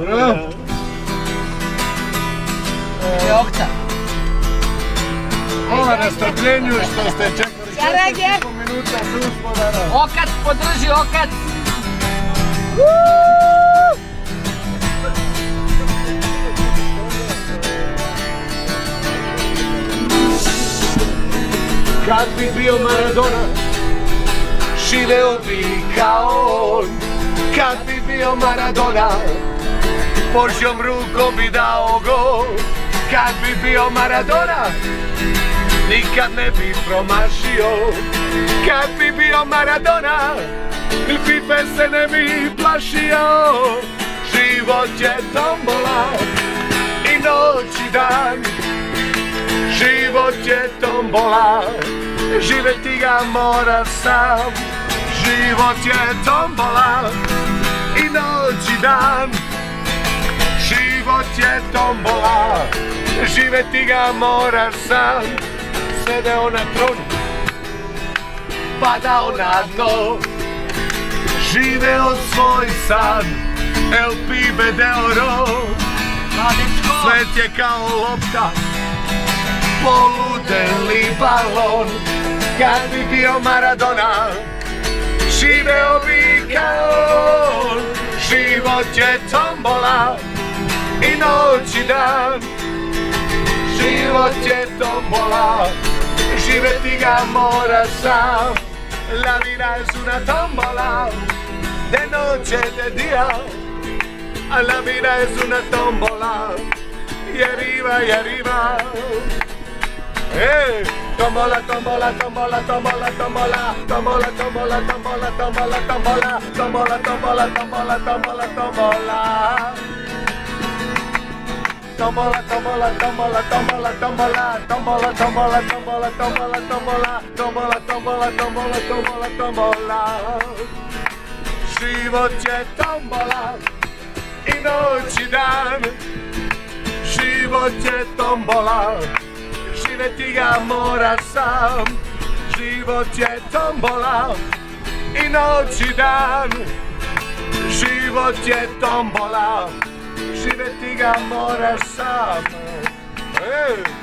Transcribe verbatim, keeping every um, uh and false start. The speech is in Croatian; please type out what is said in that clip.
Dobro. Jokca. Hvala na strpljenju što ste čekali šest i pol minuta s uspodara. Okac, podrži okac. Kad bi bio Maradona, živeo bi kao on. Kad bi bio Maradona, Božjom rukom bi dao gol. Kad bi bio Maradona, nikad ne bi promašio. Kad bi bio Maradona, Fife se ne bi plašio. Život je tombola i noć i dan. Život je tombola, živeti ga mora sam. Život je tombola i noć i dan. Život je tombola, živeti ga moraš sam. Sedeo na tronu, padao na dno, živeo svoj san. El pibe de oro, svet je kao lopta, poludeli balon. Kad bi bio Maradona, živeo bi kao on. Život je tombola i noć i dan. Život je tombola, živeti ga mora sam. La vida es una tombola, de noche, de día. La vida es una tombola, y arriba, y arriba. Eh, tombola, tombola, tombola, tombola, tombola, tombola, tombola, tombola, tombola, tombola, tombola, tombola, tombola, tombola, tombola. Tombola, tombola, tombola, tombola, tombola, tombola, tombola, tombola, tombola, tombola, tombola, tombola, tombola, tombola, tombola. Život je tombola i noć i dan. Život je tombola, živeti ga moraš sam. Život je tombola i noć i dan. Život je tombola, živeti ga moraš sam. Ej!